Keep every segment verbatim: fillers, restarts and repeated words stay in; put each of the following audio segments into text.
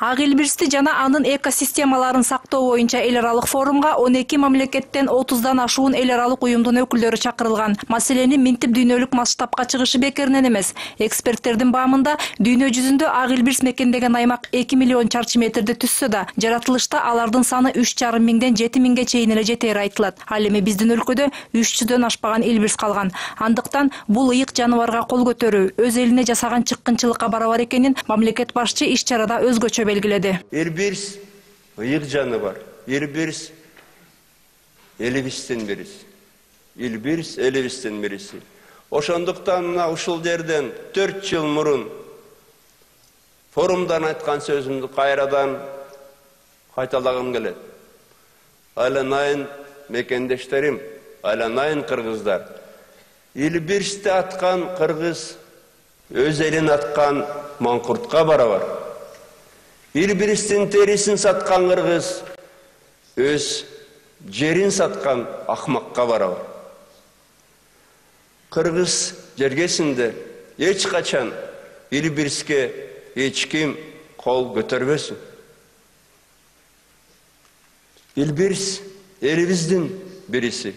Ак Илбирсти жана анын экосистемаларын сактоо боюнча эл аралык форумга он эки мамлекеттен отуздан ашуун эл аралык уюмдун өкүлдөрү чакырылган. Маселени минтип дүйнөлүк масштабка чыгышы бекеринен эмес. Эксперттердин баамында дүйнө жүзүндө Ак Илбирс мекендеген аймак эки миллион чарчы метрди түзсө да, жаратылышта алардын саны үч жарым миңден жети миңге чейин эле жетери айтылат. Ал эми биздин өлкөдө үч жүздөн ашпаган Илбирс калган. Андыктан бул ыйык жаныбарга кол көтөрүү өз элине жасаган чыккынчылыкка барабар экенин мамлекет башчы иш чарада өзгөчө белгиледи. Илбирс ыйык жаныбар. Илбирс элибиздин бириси. Илбирс элибиздин бириси. Ошондуктан мына ушул жерден төрт жыл мурун форумдан айткан сөзүмдү кайрадан кайталагым келет. Айланайын мекендештерим, айланайын кыргыздар. Илбирсти аткан кыргыз өз элин аткан маңкуртка барабар. Илбирстин терисин саткан кыргыз өз жерин саткан акмакка барабар. Кыргыз жергесинде эч качан Илбирске эч ким кол көтөрбөсүн. Илбирс элибиздин бириси.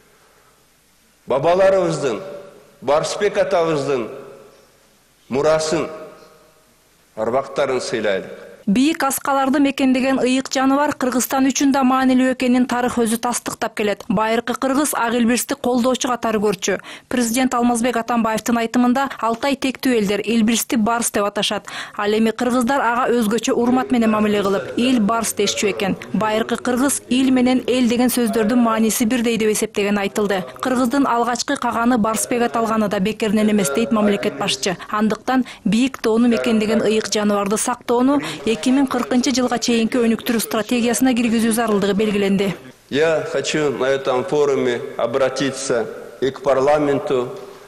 Бабаларыбыздын, Барсбек атабыздын мурасын, арбактарын сыйлайлык. Бийик аскаларды мекендеген ыйык жаныбар Кыргызстан үчүн да маанилүү экенин тарых өзү тастыктап келет. Байыркы кыргыз Ак Илбирсти колдоочу катары көрчү. Президент Алмазбек Атамбаевдин айтымында Алтай тектүү элдер Илбирсти барс деп аташат. Ал эми кыргыздар ага өзгөчө урмат менен мамиле кылып, ил барс дешчү экен. Байыркы кыргыз ил менен эл деген сөздөрдүн мааниси бирдей деп эсептеген айтылды. Кыргыздын алгачкы каганы Барсбек аталганы да бекеринен эмес дейт мамлекет башчы. Андыктан бийик тоону мекендеген ыйык жаныбарды сактоону эки миң кыркынчы жылга чейинки өнүктүрүү стратегиясына киргизүү зарылдыгы белгиленди. Я хочу на этом форуме обратиться и к парламенту,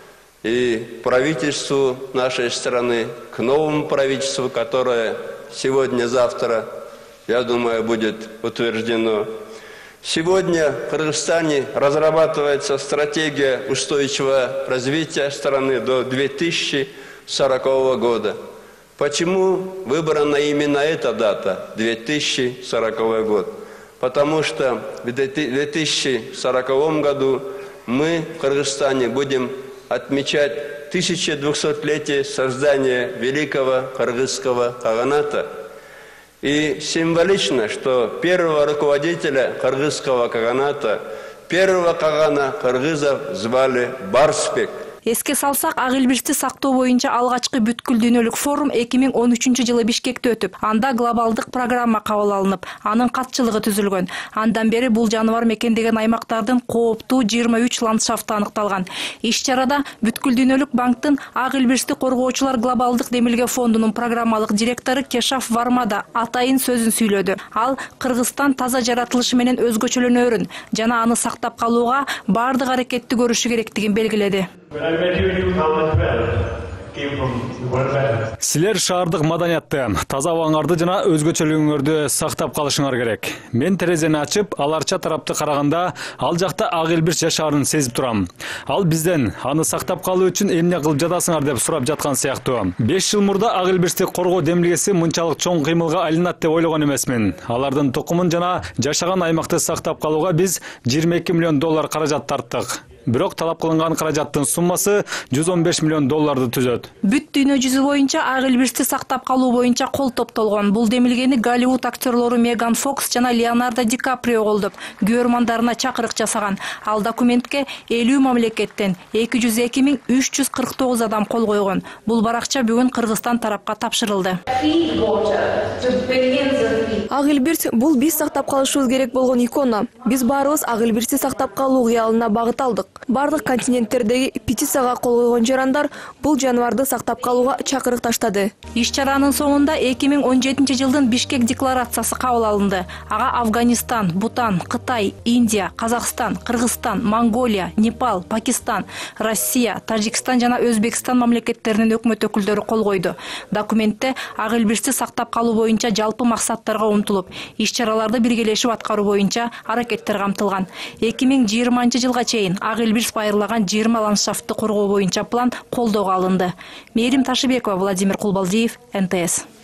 и правительству нашей страны, к новому правительству, которое сегодня-завтра, я думаю, будет утверждено. Сегодня в Кыргызстане разрабатывается стратегия устойчивого развития страны до две тысячи сорокового года. Почему выбрана именно эта дата, две тысячи сороковой год? Потому что в две тысячи сороковом году мы в Кыргызстане будем отмечать тысячедвухсотлетие создания великого кыргызского каганата. И символично, что первого руководителя кыргызского каганата, первого кагана кыргызов звали Барсбек. Эске салсак, Ак Илбирсти сактоо боюнча алгачкы бүткүл дүйнөлүк форум эки миң он үчүнчү жылы Бишкекте өтүп, анда глобалдык программа кабыл алынып, анын катчылыгы түзүлгөн. Андан бери бул жаныбар мекендеген аймактардын кооптуу жыйырма үч ландшафты аныкталган. Иш чарада бүткүл дүйнөлүк банктын Ак Илбирсти коргоочулар глобалдык демилге фондунун программалык директору Кешаф Вармада атайын сөзүн сүйлөдү. Ал Кыргызстан таза жаратылышы менен өзгөчөлөнөрүн жана аны сактап калууга бардык аракетти көрүшү керектигин белгиледи. Силер шаардык маданиятты, таза абаңарды жана өзгөчөлүгүңөрдү сактап калышыңар керек. Мен терезени ачып, аларча тарапты караганда, ал жакта Ак Илбирс жашаарын сезип турам. Ал бизден аны сактап калуу үчүн эмне кылып жатасыңар деп сурап жаткан сыяктуу. беш жыл мурда Ак Илбирсти коргоо демилгеси мынчалык чоң кыймылга айланат деп ойлогон эмесмин. Алардын тукумун жана жашаган аймакты сактап калууга биз жыйырма эки миллион доллар каражат тарттык. Бирок талап кылынган каражаттын суммасы жүз он беш миллион долларды түзөт. Бүт дүйнө жүзү боюнча Ак Илбирсти сактап калуу боюнча кол топтолгон. Бул демилгени Голливуд актерлору Меган Фокс жана Леонардо Ди Каприо колдоп, көрөрмандарына чакырык жасаган. Ал документке элүү мамлекеттен эки жүз эки миң үч жүз кырк тогуз адам кол койгон. Бул баракча бүгүн Кыргызстан тарапка тапшырылды. Ак Илбирс бул биз сактап калышыбыз керек болгон икона. Биз баарыбыз Ак Илбирсти сактап калуу кыялына багыт алдык. Бардык континенттердеги петицияга кол койгон жарандар бул жаныбарды сактап калууга чакырык таштады. Иш чаранын соңунда эки миң он жетинчи жылдын Бишкек декларациясы кабыл алынды. Ага Афганистан, Бутан, Кытай, Индия, Казакстан, Кыргызстан, Монголия, Непал, Пакистан, Россия, Тажикстан жана Өзбекстан мамлекеттеринин өкмөт өкүлдөрү кол койду. Документте Ак Илбирсти сактап калуу боюнча жалпы максаттарга умтулуп, иш чараларды биргелешип аткаруу боюнча аракеттер камтылган. эки миң жыйырманчы жылга чейин Ак Илбирс байырлаган жыйырма ландшафтты коргоо боюнча план колдоого алынды. Мээрим Ташыбекова, Владимир Кулбалдиев, эн тэ эс.